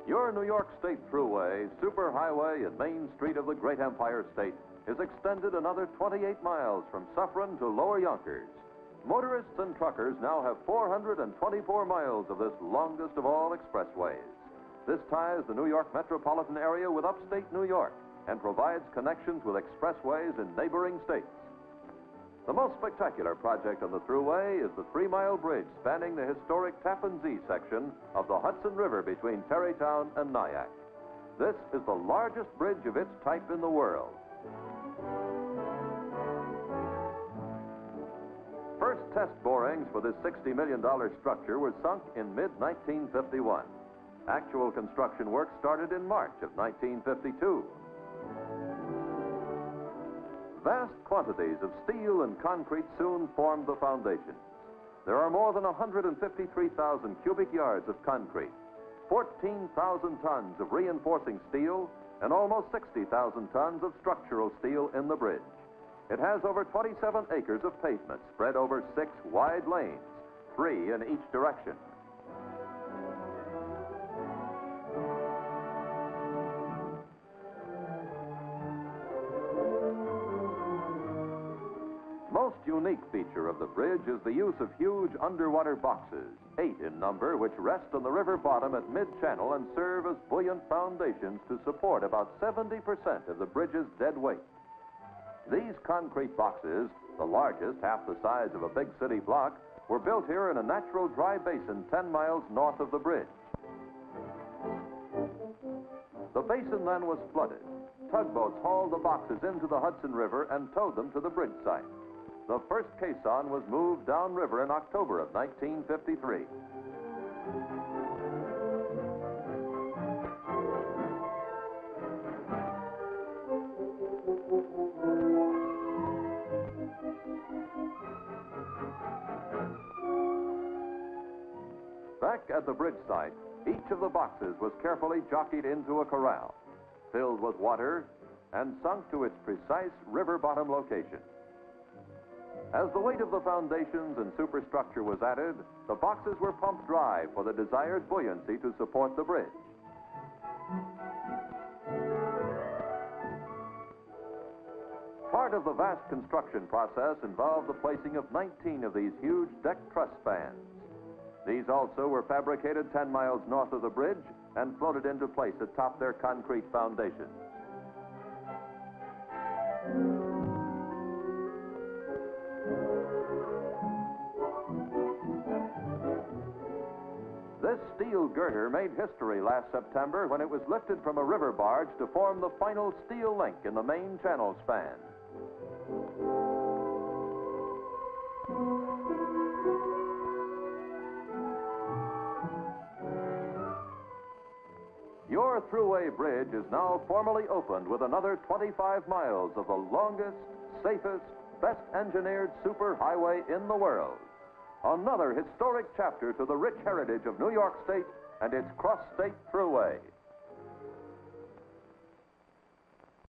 Your New York State Thruway, superhighway and main street of the great Empire State, is extended another 28 miles from Suffern to Lower Yonkers. Motorists and truckers now have 424 miles of this longest of all expressways. This ties the New York metropolitan area with upstate New York and provides connections with expressways in neighboring states. The most spectacular project on the Thruway is the 3-mile bridge spanning the historic Tappan Zee section of the Hudson River between Tarrytown and Nyack. This is the largest bridge of its type in the world. First test borings for this $60 million structure were sunk in mid-1951. Actual construction work started in March of 1952. Vast quantities of steel and concrete soon formed the foundations. There are more than 153,000 cubic yards of concrete, 14,000 tons of reinforcing steel, and almost 60,000 tons of structural steel in the bridge. It has over 27 acres of pavement spread over 6 wide lanes, 3 in each direction. Most unique feature of the bridge is the use of huge underwater boxes, 8 in number, which rest on the river bottom at mid-channel and serve as buoyant foundations to support about 70% of the bridge's dead weight. These concrete boxes, the largest, half the size of a big city block, were built here in a natural dry basin 10 miles north of the bridge. The basin then was flooded. Tugboats hauled the boxes into the Hudson River and towed them to the bridge site. The first caisson was moved downriver in October of 1953. Back at the bridge site, each of the boxes was carefully jockeyed into a corral, filled with water, and sunk to its precise river bottom location. As the weight of the foundations and superstructure was added, the boxes were pumped dry for the desired buoyancy to support the bridge. Part of the vast construction process involved the placing of 19 of these huge deck truss spans. These also were fabricated 10 miles north of the bridge and floated into place atop their concrete foundations. This steel girder made history last September when it was lifted from a river barge to form the final steel link in the main channel span. Your Thruway Bridge is now formally opened with another 25 miles of the longest, safest, best engineered superhighway in the world. Another historic chapter to the rich heritage of New York State and its cross-state Thruway.